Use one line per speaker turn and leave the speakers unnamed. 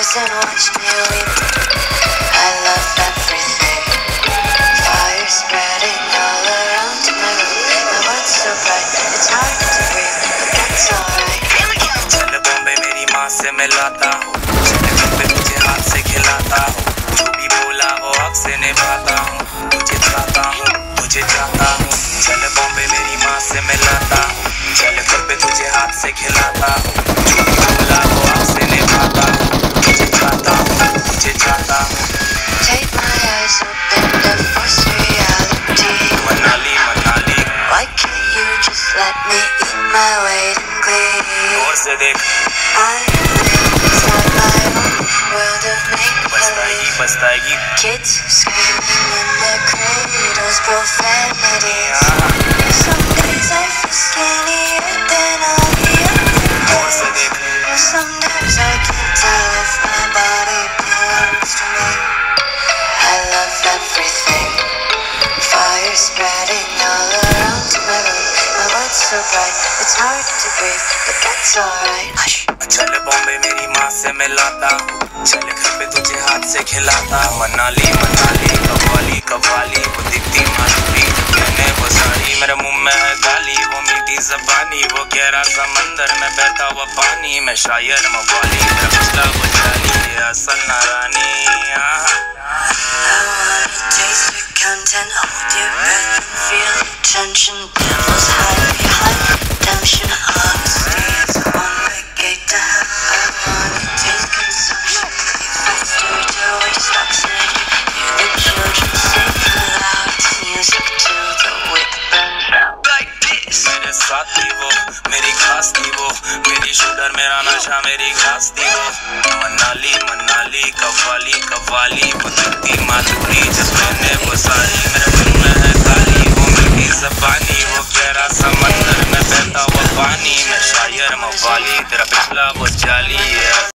tears and watch me weep. I love everything. Fire spreading all around my room. My world's so bright, it's hard to breathe, but that's alright.
चल बॉम्बे मेरी माँ से मिलाता हूँ, चल घर पे तुझे हाथ से खिलाता हूँ, जो भी बोला वो हक से निभाता हूँ, तुझे चाहता हूँ, तुझे चाहता हूँ। चल बॉम्बे मेरी माँ से मिलाता हूँ, चल घर पे तुझे हाथ से खिलाता हूँ, जो भी बोला वो हक से निभाता हूँ, तुझे चाहता हूँ, तुझे चाहता हूँ।
Take my eyes open to force reality.
Manali Manali
Why can't you just let me eat my weight in glee?
गौर से देख
I live inside my own world of make-believe.
पछताएगी
Kids screaming in their cradles, profanity. Some days I feel skinnier than all the
गौर से
other days.
देख
Some days I can't tell if my body belongs to me. I love everything. Fire spreading all around my room. My world's so bright, it's hard to breathe, but that's alright. Hush.
चल बॉम्बे मेरी माँ से मिलाता हूँ, चल घर पे तुझे हाथ से खिलाता हूँ। मनाली मनाली कव्वाली कव्वाली वो दिखती माधुरी जब मैंने वो साड़ी, मेरे मुंह में है गाली वो मीठी ज़बानी, वो गहरा समंदर में बहता हुआ पानी, मैं शायर मवाली मेरा पिछला वो जाली, ये असल नारानी।
I wanna taste your content, hold your breath and feel the tension. Devils hide behind redemption. Honesty is a one-way gate to hell. I wanna taste consumption. Breathe faster till we stop singing. Hear the children sing loud. It's music till the wick burns out. Like this.
मेरे साथ थी वो, मेरी खास थी वो, मेरी shooter मेरा नशा मेरी घास थी वो। मनाली मनाली कव्वाली कव्वाली वो दिखती माधुरी जब मैंने वो साड़ी, मेरे मुंह में है गाली वो मीठी ज़बानी, वो गहरा समंदर में बहता हुआ पानी, मैं शायर मवाली तेरा पिछला वो जाली।